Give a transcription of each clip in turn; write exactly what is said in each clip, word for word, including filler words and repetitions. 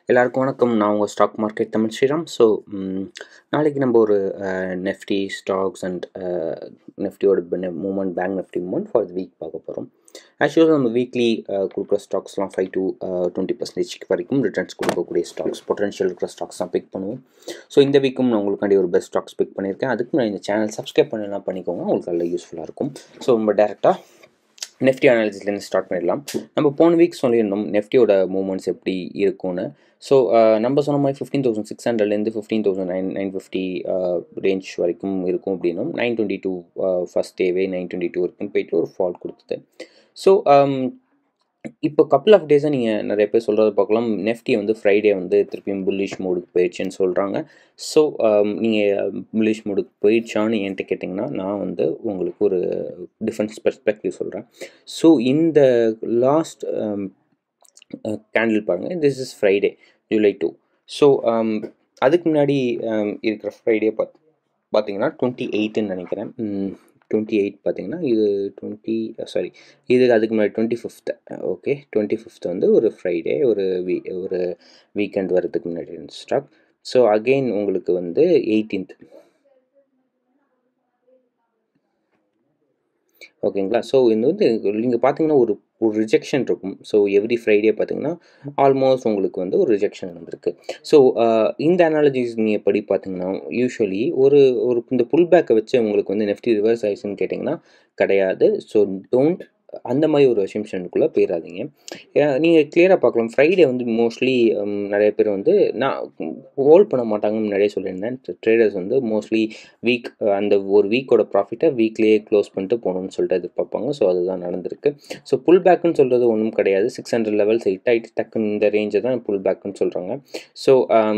எல்லாருக்கும் வணக்கம். நான் உங்கள் stock market Tamil Sriram. So நாளைக்கு நம்ம ஒரு நெஃப்டி ஸ்டாக்ஸ் அண்ட் நெஃப்டியோட moment, bank Nifty moment for the week பார்க்க போகிறோம். ஆக்சுவலாக நம்ம வீக்லி கொடுக்குற ஸ்டாக்ஸ்லாம் ஃபைவ் டு டுவெண்ட்டி பர்சன்டேஜ் வரைக்கும் ரிட்டர்ன்ஸ் கொடுக்கக்கூடிய ஸ்டாக்ஸ், பொட்டன்ஷியல் இருக்கிற ஸ்டாக்ஸ் தான் பிக் பண்ணுவோம். ஸோ இந்த வீக்கும் நான் உங்களுக்காண்டி ஒரு பெஸ்ட் ஸ்டாக்ஸ் பிக் பண்ணியிருக்கேன். அதுக்கு நான் இந்த சேனல் சப்ஸ்கிரைப் பண்ணலாம் பண்ணிக்கோங்க, உங்களுக்கு நல்லா யூஸ்ஃபுல்லாக இருக்கும். ஸோ நம்ம டேரெக்டாக நெஃப்டி அனாலிசிஸ்லேருந்து ஸ்டார்ட் பண்ணிடலாம். நம்ம போன வீக் சொல்லியிருந்தோம் நெஃப்டியோட மூவ்மெண்ட்ஸ் எப்படி இருக்கும்னு. ஸோ நம்ம சொன்ன மாதிரி ஃபிஃப்டீன் தௌசண்ட் சிக்ஸ் ஹண்ட்ரட்லேருந்து fifteen thousand nine nine fifty range வரைக்கும் இருக்கும் அப்படின்னும், நைன் டுவெண்ட்டி டூ ஃபஸ்ட் டேவே நைன் டுவெண்ட்டி டூ வரைக்கும் போயிட்டு ஒரு ஃபால் கொடுத்தது. ஸோ இப்போ கப்புள் ஆஃப் டேஸாக நீங்கள் நிறைய பேர் சொல்கிறத பார்க்கலாம், நெஃப்டி வந்து ஃப்ரைடே வந்து திருப்பியும் புல்லிஷ் மோடுக்கு போயிடுச்சுன்னு சொல்கிறாங்க. ஸோ நீங்கள் புல்லிஷ் மோடுக்கு போயிடுச்சான்னு என்கிட்ட கேட்டிங்கன்னா, நான் வந்து உங்களுக்கு ஒரு டிஃப்ரெண்ட் பெர்ஸ்பெக்டிவ் சொல்கிறேன். ஸோ இந்த லாஸ்ட் கேண்டில் பாருங்கள், this is Friday July two. So அதுக்கு முன்னாடி இருக்கிற ஃப்ரைடே பார்த்து பார்த்தீங்கன்னா டுவெண்ட்டி எயிட்டுன்னு நினைக்கிறேன். டுவெண்ட்டி எயிட் பார்த்தீங்கன்னா இது டுவெண்ட்டி சாரி இது அதுக்கு முன்னாடி twenty fifth okay twenty fifth வந்து ஒரு ஃப்ரைடே, ஒரு வீ ஒரு வீக்கெண்ட் வரதுக்கு முன்னாடி ஸ்டாக். ஸோ அகெயின் உங்களுக்கு வந்து எயிட்டீன்த் ஓகேங்களா. ஸோ இது வந்து நீங்கள் பார்த்தீங்கன்னா ஒரு ஒரு ரிஜெக்ஷன் இருக்கும். ஸோ எவ்ரி ஃப்ரைடே பார்த்தீங்கன்னா ஆல்மோஸ்ட் உங்களுக்கு வந்து ஒரு ரிஜெக்ஷன் வந்திருக்கு. ஸோ இந்த அனாலஜிஸ் நீங்கள் படி பார்த்தீங்கன்னா யூஸ்வலி ஒரு ஒரு இந்த புல் பேக்கை வச்சு உங்களுக்கு வந்து நெஃப்டி ரிவர்ஸ் ஆயிடுச்சுன்னு கேட்டிங்கன்னா கிடையாது. ஸோ டோன்ட் அந்த மாதிரி ஒரு அசம்ஷனுக்குள்ளே போயிடாதீங்க. நீங்கள் கிளியராக பார்க்கலாம், ஃப்ரைடே வந்து மோஸ்ட்லி நிறைய பேர் வந்து நான் ஹோல்ட் பண்ண மாட்டாங்கன்னு முன்னாடியே சொல்லியிருந்தேன். ட்ரேடர்ஸ் வந்து மோஸ்ட்லி வீக் அந்த ஒரு வீக்கோட ப்ராஃபிட்டை வீக்லேயே க்ளோஸ் பண்ணிட்டு போகணும்னு சொல்லிட்டு எதிர்பார்ப்பாங்க. ஸோ அதுதான் நடந்திருக்கு. ஸோ புல் பேக்குன்னு சொல்கிறது ஒன்றும் கிடையாது. சிக்ஸ் ஹண்ட்ரட் லெவல்ஸ் ஹிட் ஆகிட்டு டக்குன்னு இந்த ரேஞ்சை தான் புல் பேக்குன்னு சொல்கிறாங்க. ஸோ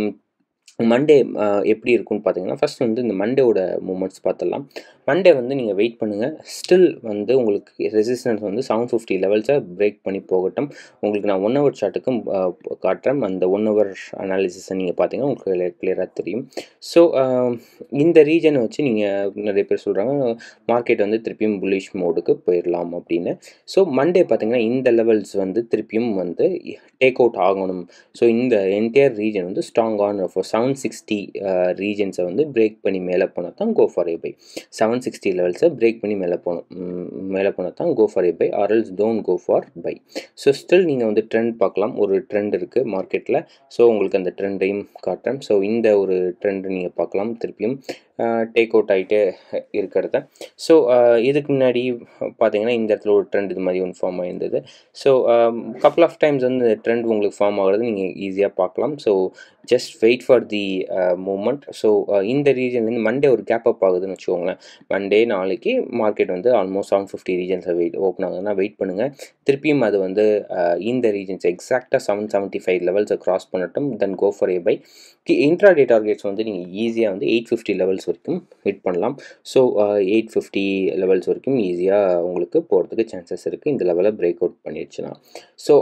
மண்டே எப்படி இருக்குன்னு பார்த்தீங்கன்னா, ஃபஸ்ட் வந்து இந்த மண்டேவோட மூமெண்ட்ஸ் பார்த்துடலாம். மண்டே வந்து நீங்கள் வெயிட் பண்ணுங்கள். ஸ்டில் வந்து உங்களுக்கு ரெசிஸ்டன்ஸ் வந்து செவன் ஃபிஃப்டி லெவல்ஸை பிரேக் பண்ணி போகட்டும். உங்களுக்கு நான் ஒன் ஹவர் சார்ட்டுக்கும் காட்டுறேன். அந்த ஒன் ஹவர் அனாலிசிஸை நீங்கள் பார்த்தீங்கன்னா உங்களுக்கு கிளியராக தெரியும். ஸோ இந்த ரீஜனை வச்சு நீங்கள் நிறைய பேர் சொல்கிறாங்க மார்க்கெட் வந்து திருப்பியும் புல்லிஷ் மோடுக்கு போயிடலாம் அப்படின்னு. ஸோ மண்டே பார்த்தீங்கன்னா இந்த லெவல்ஸ் வந்து திருப்பியும் வந்து டேக் அவுட் ஆகணும். ஸோ இந்த என்டையர் ரீஜன் வந்து ஸ்ட்ராங்கான ஃபார் செவன் சிக்ஸ்டி ரீஜன்ஸை வந்து பிரேக் பண்ணி மேலே போனால் தான் go for a buy. Seven sixty லெவல்ஸை பிரேக் பண்ணி மேலே போகணும் மேலே போனால் தான் go for a buy, or else don't go for buy. So still நீங்கள் வந்து ட்ரெண்ட் பார்க்கலாம், ஒரு ட்ரெண்ட் இருக்குது மார்க்கெட்டில். ஸோ உங்களுக்கு அந்த ட்ரெண்டையும் காட்டுறேன். ஸோ இந்த ஒரு ட்ரெண்டு நீங்கள் பார்க்கலாம் திருப்பியும் டேக் அவுட் ஆகிட்டே இருக்கிறத. ஸோ இதுக்கு முன்னாடி பார்த்தீங்கன்னா இந்த இடத்துல ஒரு ட்ரெண்ட் இது மாதிரி ஒன்று ஃபார்ம் ஆகிருந்தது. ஸோ கப்புள் ஆஃப் டைம்ஸ் வந்து ட்ரெண்ட் உங்களுக்கு ஃபார்ம் ஆகிறது நீங்கள் ஈஸியாக பார்க்கலாம். So just wait for the moment. So இந்த ரீஜன்லேருந்து மண்டே ஒரு கேப் அப் ஆகுதுன்னு வச்சுக்கோங்களேன். மண்டே நாளைக்கு மார்க்கெட் வந்து ஆல்மோஸ்ட் செவன் ஃபிஃப்டி ரீஜன்ஸை வெயிட் ஓப்பன் ஆகுதுன்னா வெயிட் பண்ணுங்கள். திருப்பியும் அது வந்து இந்த ரீஜன்ஸ் எக்ஸாக்டாக செவன் செவன்ட்டி ஃபைவ் லெவல்ஸை க்ராஸ் பண்ணட்டும், then go for a buy. Intraday targets வந்து நீங்கள் ஈஸியாக வந்து எயிட் ஃபிஃப்டி லெவல்ஸ் வரைக்கும் ஹிட் பண்ணலாம். ஸோ எயிட் ஃபிஃப்டி லெவல்ஸ் வரைக்கும் ஈஸியாக உங்களுக்கு போகிறதுக்கு சான்சஸ் இருக்குது இந்த லெவலை பிரேக் அவுட் பண்ணிடுச்சுன்னா. ஸோ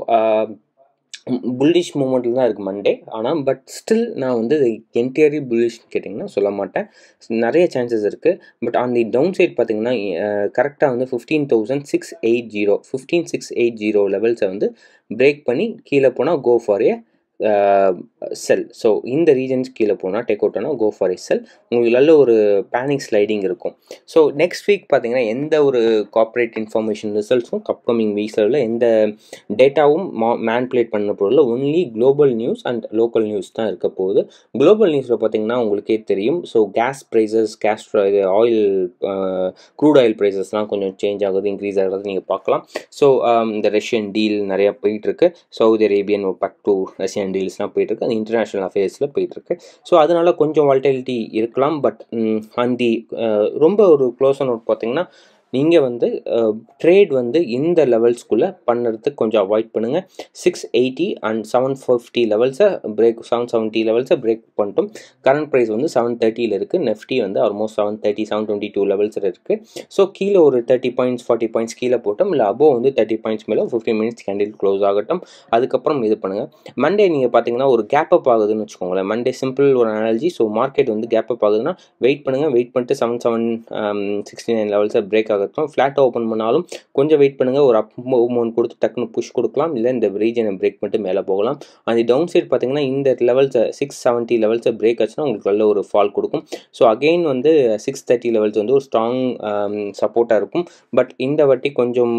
புல்லிஷ் மூமெண்ட்டில் தான் இருக்குது மண்டே. ஆனால் பட் ஸ்டில் நான் வந்து என்டையர்லி புல்லிஷ்னு கேட்டிங்கன்னா சொல்ல மாட்டேன். நிறைய சான்சஸ் இருக்குது. But on the down side பார்த்தீங்கன்னா கரெக்டாக வந்து fifteen thousand six eight zero fifteen six eight zero லெவல்ஸை வந்து பிரேக் பண்ணி கீழே போனால் go for a sell. So இந்த ரீஜன்ஸ் கீழே போனால் டேக் அவுட் ஆனால் கோ ஃபார் ஏ செல். உங்களுக்கு நல்ல ஒரு பேனிக் ஸ்லைடிங் இருக்கும். ஸோ நெக்ஸ்ட் வீக் பார்த்தீங்கன்னா எந்த ஒரு கார்ப்பரேட் இன்ஃபர்மேஷன் ரிசல்ட்ஸும் அப்கமிங் வீக்ஸில் எந்த டேட்டாவும் மா மேனிப்புலேட் பண்ண போதில் only global news and local news தான் இருக்க போகுது. குளோபல் நியூஸில் பார்த்தீங்கன்னா உங்களுக்கே தெரியும். So gas prices, gas oil, crude oil ப்ரைஸஸ்லாம் கொஞ்சம் சேஞ்ச் ஆகுது, இன்க்ரீஸ் ஆகிறது நீங்கள் பார்க்கலாம். ஸோ இந்த ரஷ்யன் டீல் நிறையா போயிட்டுருக்கு. Saudi Arabian back to Russian டீல்ஸ்லாம் போயிட்டுருக்கு. அது இன்டர்நேஷ்னல் அஃபேர்ஸில் போயிட்டுருக்கு. ஸோ அதனால் கொஞ்சம் வால்டிலிட்டி இருக்கலாம். பட் அந்த ரொம்ப ஒரு க்ளோஸாக நோட் பார்த்தீங்கன்னா நீங்கள் வந்து ட்ரேட் வந்து இந்த லெவல்ஸ்குள்ளே பண்ணுறதுக்கு கொஞ்சம் அவாய்ட் பண்ணுங்கள். Six eighty and seven fifty லெவல்ஸை பிரேக் செவன் செவன்ட்டி லெவல்ஸை பிரேக் பண்ணிட்டோம். கரண்ட் ப்ரைஸ் வந்து செவன் தேர்ட்டியில் இருக்குது. நெஃப்டி வந்து almost seven thirty seven twenty two லெவல்ஸில் இருக்குது. ஸோ கீழே ஒரு தேர்ட்டி பாயிண்ட்ஸ் ஃபார்ட்டி பாயிண்ட்ஸ் கீழே போட்டோம், இல்லை அபோவ் வந்து தேர்ட்டி பாயிண்ட்ஸ் மேலே ஃபிஃப்டின் மினிட்ஸ் கேண்டில் க்ளோஸ் ஆகட்டும். அதுக்கப்புறம் இது பண்ணுங்கள். மண்டே நீங்கள் பார்த்தீங்கன்னா ஒரு கேப் அப் ஆகுதுன்னு வச்சுக்கோங்களேன். மண்டே சிம்பிள் ஒரு அனாலஜி. ஸோ மார்க்கெட் வந்து கேப் அப் ஆகுதுன்னா வெயிட் பண்ணுங்கள். வெயிட் பண்ணிட்டு செவன் செவன் சிக்ஸ்டி நைன் லெவல்ஸை பிரேக் ஆகட்டும். ஃப்ளாட்டாக ஓப்பன் பண்ணாலும் கொஞ்சம் வெயிட் பண்ணுங்கள். ஒரு அப் மூவ்மெண்ட் கொடுத்து டக்குன்னு புஷ் கொடுக்கலாம், இல்லை இந்த ரீஜனை பிரேக் பண்ணிட்டு மேலே போகலாம். அந்த டவுன் சைட் பார்த்தீங்கன்னா இந்த லெவல்ஸை சிக்ஸ் செவன்ட்டி லெவல்ஸை பிரேக் ஆச்சுன்னா உங்களுக்கு நல்ல ஒரு ஃபால் கொடுக்கும். ஸோ அகெயின் வந்து சிக்ஸ் தேர்ட்டி லெவல்ஸ் வந்து ஒரு ஸ்ட்ராங் சப்போர்ட்டாக இருக்கும். பட் இந்த வாட்டி கொஞ்சம்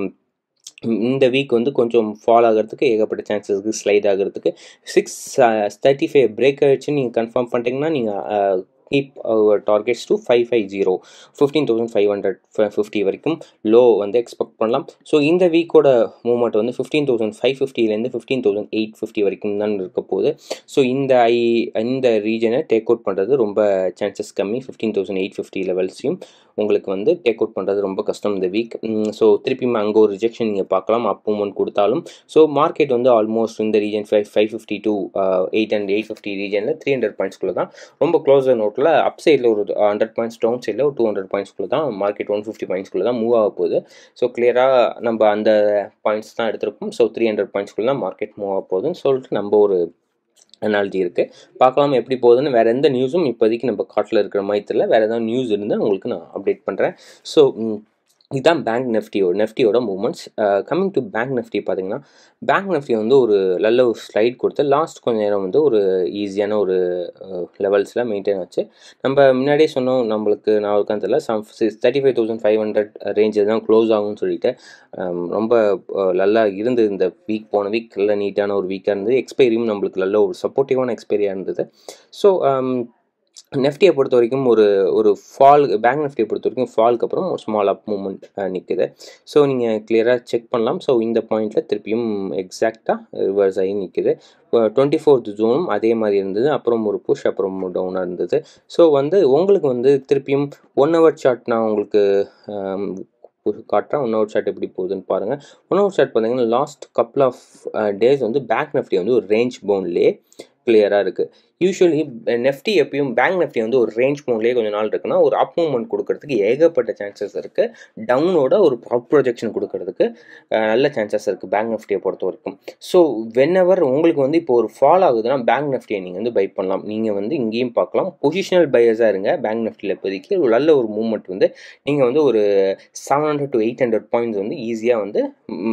இந்த வீக் வந்து கொஞ்சம் ஃபால் ஆகிறதுக்கு ஏகப்பட்ட சான்சஸ் இருக்குது, ஸ்லைட் ஆகிறதுக்கு. சிக்ஸ் தேர்ட்டி ஃபைவ் பிரேக் ஆகிடுச்சு நீங்கள் கன்ஃபார்ம் பண்ணிட்டீங்கன்னா நீங்கள் keep our targets to five fifty fifteen thousand five hundred fifty வரைக்கும் லோ வந்து எக்ஸ்பெக்ட் பண்ணலாம். ஸோ இந்த வீக்கோட மூவ்மெண்ட் வந்து ஃபிஃப்டீன் தௌசண்ட் ஃபைவ் ஃபிஃப்டிலேருந்து ஃபிஃப்டீன் தௌசண்ட் எயிட் ஃபிஃப்டி வரைக்கும் தான் இருக்க போகுது. ஸோ இந்த ஐ இந்த ரீஜனை டேக் அவுட் பண்ணுறது ரொம்ப சான்சஸ் கம்மி. ஃபிஃப்டீன் தௌசண்ட் எயிட் ஃபிஃப்டி லெவல்ஸையும் உங்களுக்கு வந்து டேக் அவுட் பண்ணுறது ரொம்ப கஷ்டம் இந்த வீக். ஸோ திருப்பியும் அங்கே ஒரு ரிஜெக்ஷன் நீங்கள் பார்க்கலாம் அப் மூவ்மெண்ட் கொடுத்தாலும். ஸோ மார்க்கெட் வந்து ஆல்மோஸ்ட் இந்த region five five fifty to eight and eight fifty ரீஜனில் த்ரீ ஹண்ட்ரட் பாயிண்ட்ஸ்குள்ளே தான் ரொம்ப க்ளோஸர் நோட்டில் அப் சைடில் ஒரு ஹண்ட்ரட் பாயிண்ட்ஸ், டவுன் சைடில் ஒரு டூ ஹண்ட்ரட் பாயிண்ட்ஸ்குள்ளே தான் மார்க்கெட் ஒன் ஃபிஃப்டி பாயிண்ட்ஸ்குள்ளே தான் மூவ் ஆக போகுது. ஸோ கிளியராக நம்ம அந்த பாயிண்ட்ஸ் தான் எடுத்திருக்கோம். ஸோ த்ரீ ஹண்ட்ரட் பாயிண்ட்ஸ்குள்ளே தான் மார்க்கெட் மூவ் ஆக போகுதுன்னு சொல்லிட்டு நம்ம ஒரு அனாலஜி இருக்குது. பார்க்கலாம் எப்படி போகுதுன்னு. வேறு எந்த நியூஸும் இப்போதைக்கு நம்ம காட்டில் இருக்கிற மாதிரி தெரியல. வேறு ஏதாவது நியூஸ் இருந்தால் உங்களுக்கு நான் அப்டேட் பண்ணுறேன். ஸோ இதுதான் பேங்க் நிஃப்டியோட நிஃப்டியோட மூவ்மெண்ட்ஸ். கம்மிங் டு பேங்க் நிஃப்டி பார்த்தீங்கன்னா பேங்க் நிஃப்டி வந்து ஒரு நல்ல ஒரு ஸ்லைட் கொடுத்து லாஸ்ட் கொஞ்சம் நேரம் வந்து ஒரு ஈஸியான ஒரு லெவல்ஸில் மெயின்டைன் ஆச்சு. நம்ம முன்னாடியே சொன்னோம் நம்மளுக்கு நான் இருக்கான்னு தெரியல some thirty five thousand five hundred ரேஞ்சில் தான் க்ளோஸ் ஆகும்னு சொல்லிட்டு ரொம்ப நல்லா இருந்து இந்த வீக் போன வீக் நல்ல நீட்டான ஒரு வீக்காக இருந்தது. எக்ஸ்பைரியும் நம்மளுக்கு நல்ல ஒரு சப்போர்ட்டிவான எக்ஸ்பைரியாக இருந்தது. ஸோ நிஃப்டியை பொறுத்த வரைக்கும் ஒரு ஒரு ஃபால் பேங்க் நிஃப்டியை பொறுத்த வரைக்கும் ஃபால்க்கு அப்புறம் ஒரு ஸ்மால் அப் மூவ்மெண்ட் நிற்குது. ஸோ நீங்கள் கிளியராக செக் பண்ணலாம். ஸோ இந்த பாயிண்டில் திருப்பியும் எக்ஸாக்டாக ரிவர்ஸ் ஆகி நிற்குது. டுவெண்ட்டி ஃபோர்த் ஜோனும் அதே மாதிரி இருந்தது. அப்புறம் ஒரு புஷ் அப்புறம் டவுனாக இருந்தது. ஸோ வந்து உங்களுக்கு வந்து திருப்பியும் ஒன் ஹவர் சார்ட் நான் உங்களுக்கு காட்டுறேன். ஒன் ஹவர் சார்ட் எப்படி போகுதுன்னு பாருங்கள். ஒன் ஹவர் சார்ட் பார்த்தீங்கன்னா லாஸ்ட் கப்புள் ஆஃப் டேஸ் வந்து பேங்க் நிஃப்டி வந்து ஒரு ரேஞ்ச் பவுண்ட்லேயே கிளியராக இருக்குது. யூஸ்வலி நெஃப்டி எப்பயும் பேங்க் நிஃப்டி வந்து ஒரு ரேஞ்ச் மோட்லேயே கொஞ்சம் நாள் இருக்குன்னா ஒரு அப் மூவ்மெண்ட் கொடுக்கறதுக்கு ஏகப்பட்ட சான்சஸ் இருக்குது. டவுனோட ஒரு அப் ப்ரொஜெக்ஷன் கொடுக்கறதுக்கு நல்ல சான்சஸ் இருக்குது பேங்க் நிஃப்டியை பொறுத்த வரைக்கும். ஸோ வென்எவர் உங்களுக்கு வந்து இப்போ ஒரு ஃபால் ஆகுதுன்னா பேங்க் நிஃப்டியை நீங்கள் வந்து பை பண்ணலாம். நீங்கள் வந்து இங்கேயும் பார்க்கலாம். பொசிஷனல் பையர்ஸாக இருங்க பேங்க் நிஃப்டியில் இப்போதைக்கு ஒரு நல்ல ஒரு மூவ்மெண்ட் வந்து நீங்கள் வந்து ஒரு seven hundred to eight hundred points வந்து ஈஸியாக வந்து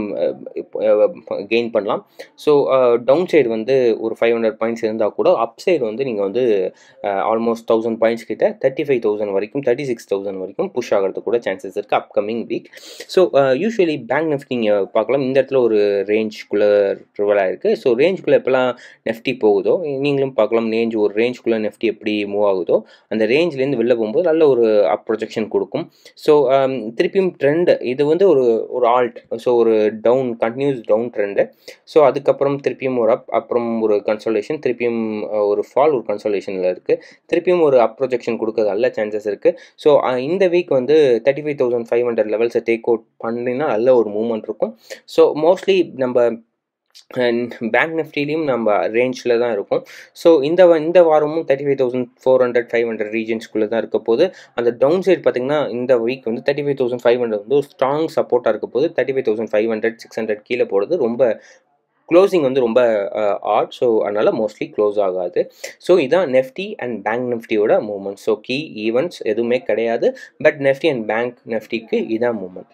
கெயின் பண்ணலாம். ஸோ டவுன் சைடு வந்து ஒரு ஃபைவ் ஹண்ட்ரட் பாயிண்ட்ஸ் இருந்தால் கூட அப் சைடு வந்து நீங்கள் வந்து ஆல்மோஸ்ட் தௌசண்ட் பாயிண்ட்ஸ் கிட்ட தேர்ட்டி ஃபைவ் தௌசண்ட் வரைக்கும் தேர்ட்டி சிக்ஸ் தௌசண்ட் வரைக்கும் புஷ் ஆகிறதுக்கு கூட சான்சஸ் இருக்குது upcoming week. So usually bank Nifty நீங்கள் பார்க்கலாம் இந்த இடத்துல ஒரு ரேஞ்சுக்குள்ளே ட்ரிவலாக இருக்குது. ஸோ ரேஞ்சுக்குள்ளே எப்போல்லாம் நெஃப்டி போகுதோ நீங்களும் பார்க்கலாம். ரேஞ்ச் ஒரு ரேஞ்சுக்குள்ளே நெஃப்டி எப்படி மூவ் ஆகுதோ அந்த ரேஞ்ச்லேருந்து வெளில போகும்போது நல்ல ஒரு அப் ப்ரொஜெக்ஷன் கொடுக்கும். ஸோ திருப்பியும் ட்ரெண்டு இது வந்து ஒரு ஒரு ஆல்ட். ஸோ ஒரு down continues down trend. So அதுக்கப்புறம் திருப்பியும் ஒரு அப் அப்புறம் ஒரு கன்சல்டேஷன் திருப்பியும் ஒரு ஃபால் ஒரு கன்சல்டேஷனில் இருக்குது. திருப்பியும் ஒரு அப் ப்ரொஜெக்ஷன் கொடுக்க நல்ல சான்சஸ் இருக்குது. ஸோ இந்த வீக் வந்து thirty five thousand five hundred லெவல்ஸை டேக் அவுட் பண்ணினா நல்ல ஒரு மூவ்மெண்ட் இருக்கும். ஸோ மோஸ்ட்லி நம்ம பேங்க் நிஃப்டிலையும் நம்ம ரேஞ்சில் தான் இருக்கும். ஸோ இந்த இந்த வாரமும் thirty five thousand four hundred five hundred ரீஜன்ஸ்குள்ளே தான் இருக்க போது. அந்த டவுன் சைட் பார்த்தீங்கன்னா இந்த வீக் வந்து thirty five thousand five hundred வந்து ஒரு ஸ்ட்ராங் சப்போர்ட்டாக இருக்க போது. Thirty five thousand five hundred six hundred கீழே போகிறது ரொம்ப க்ளோசிங் வந்து ரொம்ப ஆட். ஸோ அதனால் மோஸ்ட்லி க்ளோஸ் ஆகாது. ஸோ இதான் நெஃப்டி அண்ட் பேங்க் நிஃப்டியோட மூவ்மெண்ட். ஸோ கீ ஈவெண்ட்ஸ் எதுவுமே கிடையாது. பட் நெஃப்டி அண்ட் பேங்க் நிஃப்டிக்கு இதான் மூவ்மெண்ட்.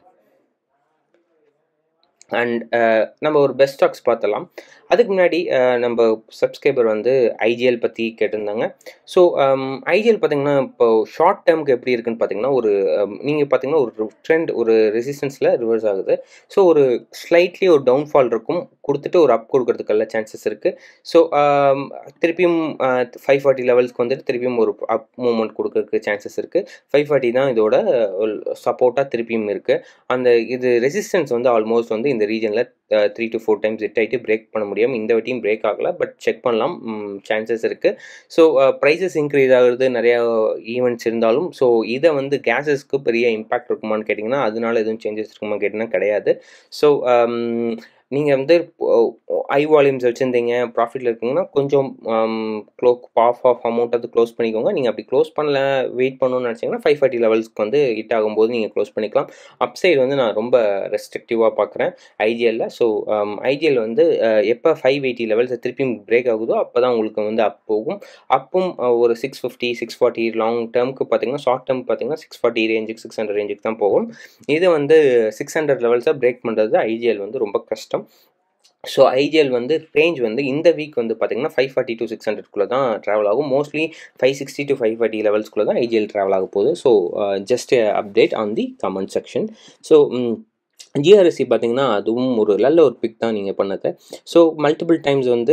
அண்ட் நம்ம ஒரு பெஸ்ட் ஸ்டாக்ஸ் பார்த்தலாம். அதுக்கு முன்னாடி நம்ம சப்ஸ்கிரைபர் வந்து ஐஜிஎல் பற்றி கேட்டிருந்தாங்க. ஸோ ஐஜிஎல் பார்த்தீங்கன்னா இப்போ ஷார்ட் டேர்முக்கு எப்படி இருக்குன்னு பார்த்தீங்கன்னா ஒரு நீங்கள் பார்த்தீங்கன்னா ஒரு ட்ரெண்ட் ஒரு ரெசிஸ்டன்ஸில் ரிவர்ஸ் ஆகுது. ஸோ ஒரு ஸ்லைட்லி ஒரு டவுன்ஃபால் இருக்கும் கொடுத்துட்டு ஒரு அப் கொடுக்கறதுக்கெல்லாம் சான்சஸ் இருக்குது. ஸோ திருப்பியும் ஃபைவ் ஃபார்ட்டி லெவல்ஸ்க்கு வந்துட்டு திருப்பியும் ஒரு அப் மூவ்மெண்ட் கொடுக்கறதுக்கு சான்சஸ் இருக்குது. ஃபைவ் ஃபார்ட்டி தான் இதோட சப்போர்ட்டாக திருப்பியும் இருக்குது. அந்த இது ரெசிஸ்டன்ஸ் வந்து ஆல்மோஸ்ட் வந்து இந்த ரீஜனில் three to four times hit ஆகிட்டு பிரேக் பண்ண முடியும். இந்த வாட்டியும் பிரேக் ஆகலை. பட் செக் பண்ணலாம் சான்சஸ் இருக்குது. ஸோ ப்ரைஸஸ் இன்க்ரீஸ் ஆகுறது நிறையா ஈவெண்ட்ஸ் இருந்தாலும் ஸோ இதை வந்து கேஸஸ்க்கு பெரிய இம்பாக்ட் இருக்குமான்னு கேட்டிங்கன்னா அதனால எதுவும் சேஞ்சஸ் இருக்குமான்னு கேட்டிங்கன்னா கிடையாது. ஸோ நீங்கள் வந்து ஐ வால்யூம்ஸ் வச்சுருந்தீங்க, ப்ராஃபிட்டில் இருக்கீங்கன்னா கொஞ்சம் க்ளோ ஆஃப் ஆஃப் அமௌண்ட் அது க்ளோஸ் பண்ணிக்கோங்க. நீங்கள் அப்படி க்ளோஸ் பண்ணல, வெயிட் பண்ணணும்னு நினச்சிங்கன்னா ஃபைவ் ஃபார்ட்டி லெவல்ஸ்க்கு வந்து ஹிட் ஆகும்போது நீங்கள் க்ளோஸ் பண்ணிக்கலாம். அப்சைடு வந்து நான் ரொம்ப ரெஸ்ட்ரிக்டிவாக பார்க்குறேன் ஐஜிஎல்லில். ஸோ ஐஜிஎல் வந்து எப்போ ஃபைவ் எயிட்டி லெவல்ஸ் திருப்பியும் பிரேக் ஆகுதோ அப்போ தான் உங்களுக்கு வந்து அப் போகும். அப்பும் ஒரு six fifty six forty long டேர்முக்கு பார்த்தீங்கன்னா, ஷார்ட் டேர்ம் பார்த்தீங்கன்னா சிக்ஸ் ஃபார்ட்டி ரேஞ்சுக்கு சிக்ஸ் ஹண்ட்ரட் ரேஞ்சுக்கு தான் போகும். இது வந்து சிக்ஸ் ஹண்ட்ரட் லெவல்ஸாக பிரேக் பண்ணுறது ஐஜிஎல் வந்து ரொம்ப கஷ்டம். ஸோ ஐஜிஎல் வந்து ரேஞ்ச் வந்து இந்த வீக் வந்து பார்த்தீங்கன்னா ஃபைவ் ஃபார்ட்டி டு சிக்ஸ் ஹண்ட்ரட்குள்ளே தான் ட்ராவல் ஆகும். Mostly five sixty to five forty லெவல்ஸ்குள்ளே தான் ஐஜிஎல் ட்ராவல் ஆக போகுது. So just update on the comment section. So GRSC பார்த்தீங்கன்னா அதுவும் ஒரு நல்ல ஒரு பிக் தான் நீங்கள் பண்ணது. ஸோ மல்டிபிள் டைம்ஸ் வந்து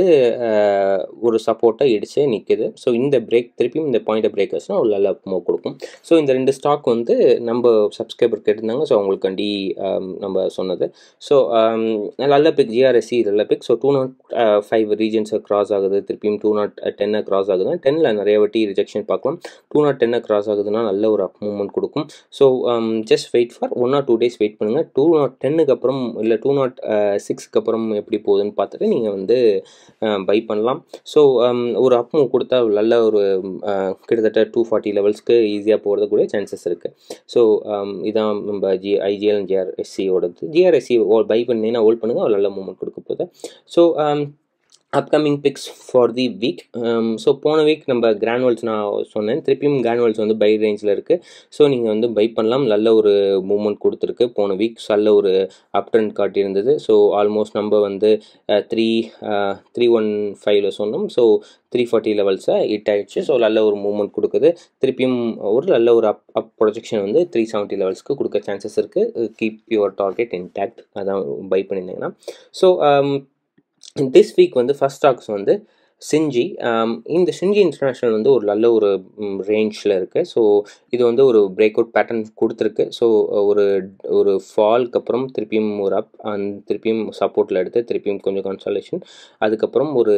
ஒரு சப்போர்ட்டை இடிச்சு நிற்குது. ஸோ இந்த பிரேக் திருப்பியும் இந்த பாயிண்ட் பிரேக்கர்ஸ்னால் ஒரு நல்ல மூவ் கொடுக்கும். ஸோ இந்த ரெண்டு ஸ்டாக் வந்து நம்ம சப்ஸ்கிரைபர் கேட்டிருந்தாங்க. ஸோ அவங்களுக்காண்டி நம்ம சொன்னது. ஸோ நல்ல பிக் ஜிஆர்எஸ்சி நல்ல pick. So two nought five ரீஜன்ஸை கிராஸ் ஆகுது, திருப்பியும் டூ நாட் டென்னை கிராஸ் ஆகுதுன்னா டென்னில் நிறைய வாட்டி ரிஜெக்ஷன் பார்க்கலாம். டூ நாட் டென்னை கிராஸ் ஆகுதுன்னா நல்ல ஒரு அப் மூவ்மெண்ட் கொடுக்கும். So just wait for one or two days wait பண்ணுங்கள். டூ நாட் டென்னுக்கு அப்புறம் இல்லை டூ நாட் சிக்ஸ்க்கு அப்புறம் எப்படி போகுதுன்னு பார்த்துட்டு நீங்கள் வந்து பை பண்ணலாம். ஸோ ஒரு அப் மூவ் கொடுத்தா நல்ல ஒரு கிட்டத்தட்ட டூ ஃபார்ட்டி லெவல்ஸ்க்கு ஈஸியாக போகிறது கூட சான்சஸ் இருக்குது. ஸோ இதான் நம்ம ஜி ஐஜிஎல் ஜிஆர்எஸ்சியோடது. ஜிஆர்எஸ்சி பை பண்ணிங்கன்னா ஹோல்ட் பண்ணுங்கள், ஒரு நல்ல மூவ்மெண்ட் கொடுக்க போகுது. So upcoming picks for the week. So போன வீக் நம்ம கிரானுவல்ஸ் நான் சொன்னேன், திருப்பியும் கிரானுவல்ஸ் வந்து பை ரேஞ்சில் இருக்குது. ஸோ நீங்கள் வந்து பை பண்ணலாம். நல்ல ஒரு மூவ்மெண்ட் கொடுத்துருக்கு போன வீக். நல்ல ஒரு அப் ட்ரெண்ட் காட்டியிருந்தது. ஸோ ஆல்மோஸ்ட் நம்ம வந்து த்ரீ த்ரீ ஒன் ஃபைவ்ல சொன்னோம். ஸோ த்ரீ ஃபார்ட்டி லெவல்ஸை ஹிட் ஆகிடுச்சு. ஸோ நல்ல ஒரு மூவ்மெண்ட் கொடுக்குது. திருப்பியும் ஒரு நல்ல ஒரு அப் அப் ப்ரொஜெக்ஷன் வந்து த்ரீ செவன்ட்டி லெவல்ஸ்க்கு கொடுக்க சான்சஸ் இருக்குது. கீப் யுவர் டார்கெட் இன்டாக்ட், அதான் பை பண்ணியிருந்தீங்கன்னா. ஸோ திஸ் வீக் வந்து ஃபஸ்ட் ஸ்டாக்ஸ் வந்து சிஞ்சி. இந்த சிஞ்சி இன்டர்நேஷ்னல் வந்து ஒரு நல்ல ஒரு ரேஞ்சில் இருக்குது. ஸோ இது வந்து ஒரு பிரேக் அவுட் பேட்டர்ன் கொடுத்துருக்கு. ஸோ ஒரு ஒரு ஃபால்க்கு அப்புறம் திருப்பியும் ஒரு அப் அண்ட் திருப்பியும் சப்போர்ட்டில் எடுத்து திருப்பியும் கொஞ்சம் கன்சாலேஷன், அதுக்கப்புறம் ஒரு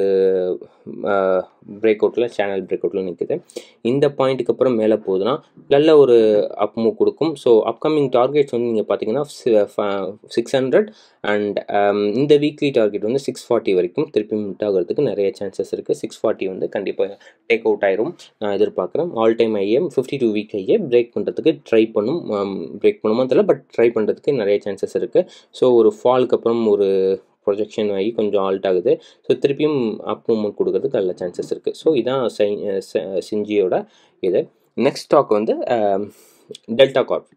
பிரேக் அவுட்டில் சேனல் பிரேக் அவுட்டில் நிற்குது. இந்த பாயிண்ட்டுக்கு அப்புறம் மேலே போகுதுன்னா நல்ல ஒரு அப் மூவ் கொடுக்கும். ஸோ அப்கமிங் டார்கெட்ஸ் வந்து நீங்கள் பார்த்தீங்கன்னா சிக்ஸ் ஹண்ட்ரட் அண்ட் இந்த வீக்லி டார்கெட் வந்து சிக்ஸ் ஃபார்ட்டி வரைக்கும் திருப்பி மிட் ஆகிறதுக்கு நிறைய சான்சஸ் இருக்குது. சிக்ஸ் ஃபார்ட்டி வந்து கண்டிப்பாக டேக் அவுட் ஆயிரும் நான் எதிர்பார்க்குறேன். All time high fifty two week high break பண்ணுறதுக்கு ட்ரை பண்ணும். பிரேக் பண்ணுமா தெரியல, பட் ட்ரை பண்ணுறதுக்கு நிறைய சான்சஸ் இருக்குது. ஸோ ஒரு ஃபால்க்கு அப்புறம் ஒரு ப்ரொஜெக்ஷன் ஆகி கொஞ்சம் ஆல்ட் ஆகுது. ஸோ திருப்பியும் அப் மூவ்மெண்ட் கொடுக்கறதுக்கு நல்ல சான்சஸ் இருக்குது. ஸோ இதான் சிஞ்சியோட இது. நெக்ஸ்ட் ஸ்டாக் வந்து டெல்டா கார்ப்.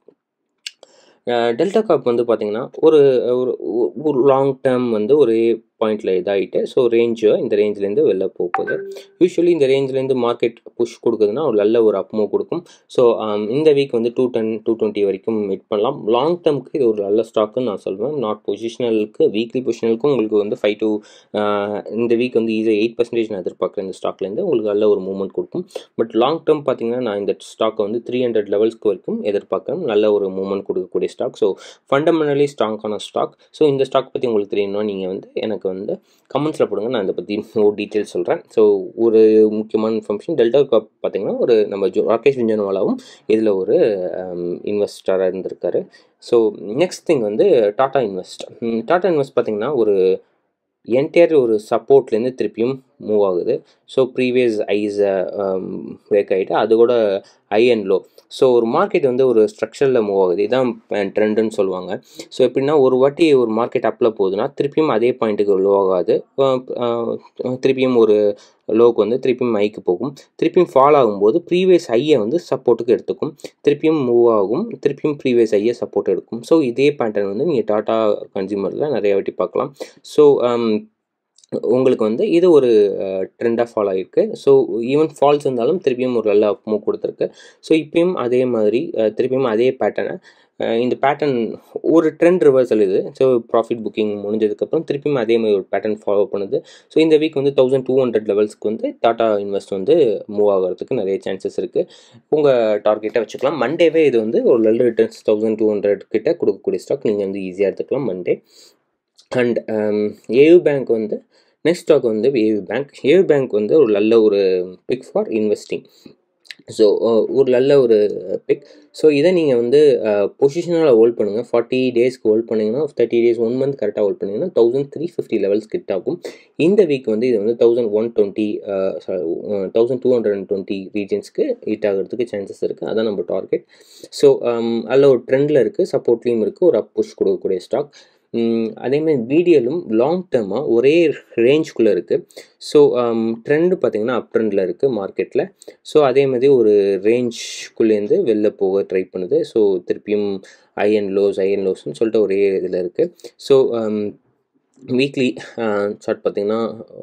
டெல்டா கார்ப் வந்து பார்த்திங்கன்னா ஒரு ஒரு லாங் டேர்ம் வந்து ஒரு பாயிண்டில் இதாகிட்டு, ஸோ ரேஞ்சு இந்த ரேஞ்சிலேருந்து வெளில போகுது. யூஸ்வலி இந்த ரேஞ்சிலேருந்து மார்க்கெட் புஷ் கொடுக்குதுன்னா ஒரு நல்ல ஒரு அப் மூவ் கொடுக்கும். ஸோ இந்த வீக் வந்து டூ டென் டூ டுவெண்ட்டி வரைக்கும் மீட் பண்ணலாம். லாங் டேர்முக்கு இது ஒரு நல்ல ஸ்டாக்குன்னு நான் சொல்லுவேன். நாட் பொசிஷனலுக்கு, வீக்லி பொசிஷனலுக்கும் உங்களுக்கு வந்து ஃபைவ் டூ இந்த வீக் வந்து ஈஸியாக எயிட் பர்சன்டேஜ் நான் எதிர்பார்க்குறேன். இந்த ஸ்டாக்லேருந்து உங்களுக்கு நல்ல ஒரு மூவ்மெண்ட் கொடுக்கும். பட் லாங் டேர்ம் பார்த்தீங்கன்னா நான் இந்த ஸ்டாக்கை வந்து த்ரீ ஹண்ட்ரட் லெவல்ஸ்க்கு வரைக்கும் எதிர்பார்க்குறேன். நல்ல ஒரு மூவ்மெண்ட் கொடுக்கக்கூடிய ஸ்டாக். ஸோ ஃபண்டமெண்டலி ஸ்ட்ராங்கான ஸ்டாக். ஸோ இந்த ஸ்டாக் பற்றி உங்களுக்கு தெரியணும்னா நீங்கள் வந்து எனக்கு வந்து கமெண்ட்ஸில் போடுங்க, நான் இதை பற்றி ஒரு டீட்டெயில்ஸ் சொல்கிறேன். ஸோ ஒரு முக்கியமான இன்ஃபர்மேஷன், டெல்டா கார்ப் பார்த்திங்கன்னா ஒரு நம்ம ஜோ ராகேஷ் ஜுன்ஜுன்வாலாவும் இதில் ஒரு இன்வெஸ்டராக இருந்திருக்காரு. ஸோ நெக்ஸ்ட் திங் வந்து டாடா இன்வெஸ்ட். டாடா இன்வெஸ்ட் பார்த்திங்கன்னா ஒரு என்டையர் ஒரு சப்போர்ட்லேருந்து திருப்பியும் மூவ் ஆகுது. ஸோ ப்ரீவியஸ் ஐஸை பிரேக் ஆகிட்டு அது கூட ஹை அண்ட் லோ. ஸோ ஒரு மார்க்கெட் வந்து ஒரு ஸ்ட்ரக்சரில் மூவ் ஆகுது. இதுதான் ட்ரெண்டுன்னு சொல்லுவாங்க. ஸோ எப்படின்னா ஒரு வாட்டி ஒரு மார்க்கெட் அப்பில் போகுதுன்னா திருப்பியும் அதே பாயிண்ட்டுக்கு லோ ஆகாது. திருப்பியும் ஒரு லோக்கு வந்து திருப்பியும் ஹைக்கு போகும். திருப்பியும் ஃபால் ஆகும்போது ப்ரீவியஸ் ஹையை வந்து சப்போர்ட்டுக்கு எடுத்துக்கும். திருப்பியும் மூவ் ஆகும். திருப்பியும் ப்ரீவியஸ் ஹையை சப்போர்ட் எடுக்கும். ஸோ இதே பேட்டர்ன் வந்து நீங்கள் டாடா கன்சியூமரில் நிறைய வாட்டி பார்க்கலாம். ஸோ உங்களுக்கு வந்து இது ஒரு ட்ரெண்டாக ஃபாலோ ஆகிருக்கு. ஸோ ஈவன் ஃபால்ஸ் இருந்தாலும் திருப்பியும் ஒரு நல்ல அப் மூவ் கொடுத்துருக்கு. ஸோ இப்பயும் அதே மாதிரி திருப்பியும் அதே பேட்டர்னை இந்த பேட்டர்ன் ஒரு ட்ரெண்ட் ரிவர்சல் இது. ஸோ ப்ராஃபிட் புக்கிங் முடிஞ்சதுக்கப்புறம் திருப்பியும் அதே மாதிரி ஒரு பேட்டர்ன் ஃபாலோ பண்ணுது. ஸோ இந்த வீக் வந்து தௌசண்ட் டூ ஹண்ட்ரட் லெவல்ஸ்க்கு வந்து டாடா இன்வெஸ்ட் வந்து மூவ் ஆகிறதுக்கு நிறைய சான்சஸ் இருக்குது. உங்கள் டார்கெட்டை வச்சுக்கலாம். மண்டேவே இது வந்து ஒரு நல்ல ரிட்டர்ன்ஸ் தௌசண்ட் டூ ஹண்ட்ரட் கிட்ட கொடுக்கக்கூடிய ஸ்டாக் நீங்கள் வந்து ஈஸியாக எடுத்துக்கலாம் மண்டே. அண்ட் ஏயு பேங்க் வந்து நெக்ஸ்ட் ஸ்டாக் வந்து ஏயு பேங்க். ஏயு பேங்க் வந்து ஒரு நல்ல ஒரு பிக் ஃபார் இன்வெஸ்டிங். ஸோ ஒரு நல்ல ஒரு பிக். ஸோ இதை நீங்கள் வந்து பொசிஷனால் ஹோல்ட் பண்ணுங்கள். ஃபார்ட்டி டேஸ்க்கு ஹோல்ட் பண்ணிங்கன்னா தேர்ட்டி டேஸ் ஒன் மந்த் கரெக்டாக ஹோல்ட் பண்ணிங்கன்னா தௌசண்ட் த்ரீ ஃபிஃப்டி லெவல்ஸ் கிட்ட ஆகும். இந்த வீக் வந்து இது வந்து thousand one twenty thousand two hundred and twenty ரீஜன்ஸ்க்கு ஹீட் ஆகிறதுக்கு சான்சஸ் இருக்குது. அதான் நம்ம டார்கெட். ஸோ அதில் ஒரு ட்ரெண்டில் இருக்குது, சப்போர்ட்லேயும் இருக்குது, ஒரு அப் புஷ் கொடுக்கக்கூடிய ஸ்டாக். அதேமாதிரி பிடிஎல்லும் லாங் டேர்மாக ஒரே ரேஞ்சுக்குள்ளே இருக்குது. ஸோ ட்ரெண்டு பார்த்திங்கன்னா அப் ட்ரெண்டில் இருக்குது மார்க்கெட்டில். ஸோ அதே மாதிரி ஒரு ரேஞ்சுக்குள்ளேருந்து வெளில போக ட்ரை பண்ணுது. ஸோ திருப்பியும் high and lows high and லோஸ்ன்னு சொல்லிட்டு ஒரே இதில் இருக்குது. ஸோ வீக்லி சார்ட் பார்த்திங்கன்னா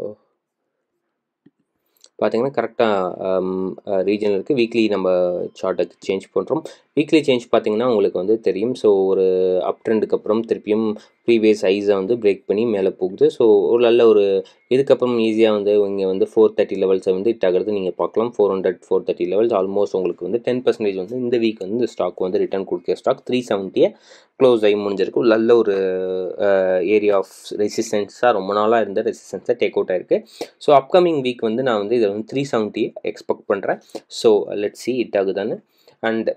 பார்த்திங்கன்னா கரெக்டாக ரீஜன் இருக்குது. வீக்லி நம்ம சார்ட்டை சேஞ்ச் பண்ணுறோம். வீக்லி சேஞ்ச் பார்த்திங்கன்னா உங்களுக்கு வந்து தெரியும். ஸோ ஒரு அப் ட்ரெண்டுக்கு அப்புறம் திருப்பியும் ப்ரீவியஸ் ஐஸை வந்து பிரேக் பண்ணி மேலே போகுது. ஸோ ஒரு நல்ல ஒரு இதுக்கப்புறம் ஈஸியாக வந்து இங்கே வந்து ஃபோர் தேர்ட்டி லெவல்ஸை வந்து ஹிட் ஆகிறது நீங்கள் பார்க்கலாம். Four hundred four thirty levels almost உங்களுக்கு வந்து டென் பர்சன்டேஜ் வந்து இந்த வீக் வந்து இந்த ஸ்டாக் வந்து ரிட்டர்ன் கொடுக்குற ஸ்டாக் த்ரீ செவன்ட்டியை க்ளோஸ் ஆகி முடிஞ்சிருக்கு. நல்ல ஒரு ஏரியா ஆஃப் ரெசிஸ்டன்ஸாக ரொம்ப நாளாக இருந்த ரெசிஸ்டன்ஸை டேக் அவுட் ஆகிருக்கு. ஸோ அப்கமிங் வீக் வந்து நான் வந்து இதை வந்து த்ரீ செவன்ட்டியை எக்ஸ்பெக்ட் பண்ணுறேன். ஸோ லெட்ஸ் சி ஹிட் ஆகுதான்னு. அண்ட்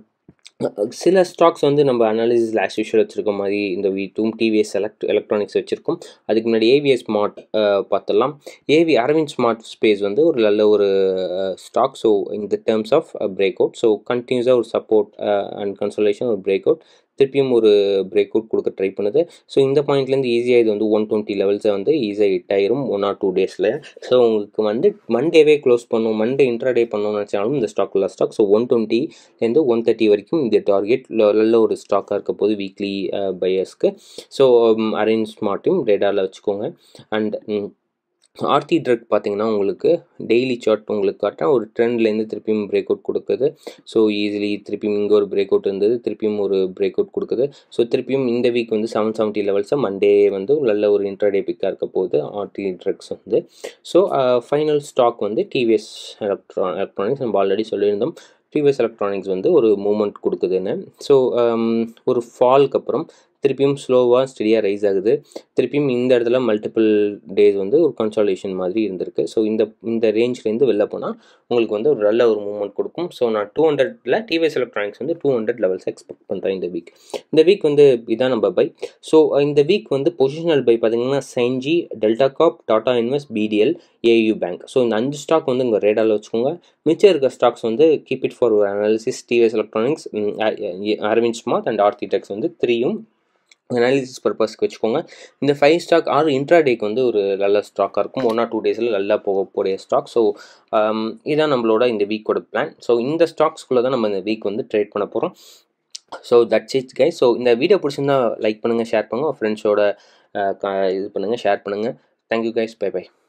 சில ஸ்டாக்ஸ் வந்து நம்ம அனாலிசிஸ் ஆஸ் யூஷுவல் வச்சுருக்க மாதிரி இந்த வீட்டும் டிவிஎஸ் எலக்ட் எலக்ட்ரானிக்ஸ் வச்சுருக்கோம். அதுக்கு முன்னாடி ஏவிஎஸ் ஸ்மார்ட் பார்த்துடலாம். ஏவி அரவிந்த் ஸ்மார்ட் ஸ்பேஸ் வந்து ஒரு நல்ல ஒரு ஸ்டாக். ஸோ இந்த terms of break out, so கண்டினியூஸாக ஒரு சப்போர்ட் அண்ட் கன்சல்டேஷன் ஒரு பிரேக் அவுட், திருப்பியும் ஒரு பிரேக் அவுட் கொடுக்க ட்ரை பண்ணுது. ஸோ இந்த பாயிண்ட்லேருந்து ஈஸியாக இது வந்து ஒன் டுவெண்ட்டி லெவல்ஸை வந்து ஈஸியாக ஹிட் ஆயிரும் ஒன் ஆர் டூ டேஸில். ஸோ உங்களுக்கு வந்து மண்டேவே க்ளோஸ் பண்ணும், மண்டே இன்ட்ராடே பண்ணணும்னு நினச்சாலும் இந்த ஸ்டாக் உள்ள ஸ்டாக். ஸோ ஒன் டுவெண்ட்டிலேருந்து ஒன் தேர்ட்டி வரைக்கும் இந்த டார்கெட் நல்ல ஒரு ஸ்டாக்காக இருக்க போது வீக்லி பையர்ஸ்க்கு. ஸோ அரேஞ்ச் ஸ்மார்ட்டையும் ரேடாரில் வச்சுக்கோங்க. அண்ட் ஆர்த்தி ட்ரக் பார்த்திங்கன்னா உங்களுக்கு டெய்லி சார்ட் உங்களுக்கு காட்டுறேன். ஒரு ட்ரெண்ட்லேருந்து திருப்பியும் பிரேக் அவுட் கொடுக்குது. ஸோ ஈஸிலி திருப்பியும் இங்கே ஒரு பிரேக் அவுட் இருந்தது, திருப்பியும் ஒரு பிரேக் அவுட் கொடுக்குது. ஸோ திருப்பியும் இந்த வீக் வந்து செவன் செவன்ட்டி லெவல்ஸை மண்டே வந்து நல்ல ஒரு இன்ட்ராடே பிக்காக இருக்க போகுது ஆர்த்தி ட்ரக்ஸ் வந்து. ஸோ ஃபைனல் ஸ்டாக் வந்து டிவிஎஸ் எலக்ட்ரா எலக்ட்ரானிக்ஸ் நம்ம ஆல்ரெடி சொல்லியிருந்தோம். டிவிஎஸ் எலக்ட்ரானிக்ஸ் வந்து ஒரு மூமெண்ட் கொடுக்குதுன்னு. ஸோ ஒரு ஃபால்க்கு அப்புறம் திருப்பியும் ஸ்லோவாக ஸ்டெடியாக ரைஸ் ஆகுது. திருப்பியும் இந்த இடத்துல மல்டிபிள் டேஸ் வந்து ஒரு கன்சாலேஷன் மாதிரி இருந்திருக்கு. ஸோ இந்த இந்த ரேஞ்ச்லேருந்து வெளில போனால் உங்களுக்கு வந்து ஒரு நல்ல ஒரு மூவ்மெண்ட் கொடுக்கும். ஸோ நான் டூ ஹண்ட்ரட்ல டிவிஎஸ் எலக்ட்ரானிக்ஸ் வந்து டூ ஹண்ட்ரட் லெவல்ஸ் எக்ஸ்பெக்ட் பண்ணுறேன் இந்த வீக். இந்த வீக் வந்து இதான் நம்ம பை. ஸோ இந்த வீக் வந்து பொசிஷனல் பை பார்த்தீங்கன்னா சென்ஜி, Delta Corp, Tata invest, PTL, AU bank. So இந்த அஞ்சு ஸ்டாக் வந்து உங்கள் ரேடாரில் வச்சுக்கோங்க. மிச்சம் இருக்க ஸ்டாக்ஸ் வந்து keep it for analysis. TVS electronics, Arvind smart and Aarti டெக்ஸ் வந்து த்ரீயும் அனாலிசிஸ் பர்பஸ்க்கு வச்சுக்கோங்க. இந்த ஃபைவ் ஸ்டாக் ஆறு இன்ட்ராடேக்கு வந்து ஒரு நல்ல ஸ்டாக்காக இருக்கும். ஒன் ஆர் டூ டேஸில் நல்லா போகக்கூடிய ஸ்டாக். ஸோ இதுதான் நம்மளோட இந்த வீக்கோட பிளான். ஸோ இந்த ஸ்டாக்ஸ்குள்ளே தான் நம்ம இந்த வீக் வந்து ட்ரேட் பண்ண போகிறோம். So that's it guys. So இந்த வீடியோ பிடிச்சிருந்தா லைக் பண்ணுங்கள், ஷேர் பண்ணுங்கள், ஃப்ரெண்ட்ஸோட இது பண்ணுங்கள், ஷேர் பண்ணுங்கள். Thank you guys, bye by.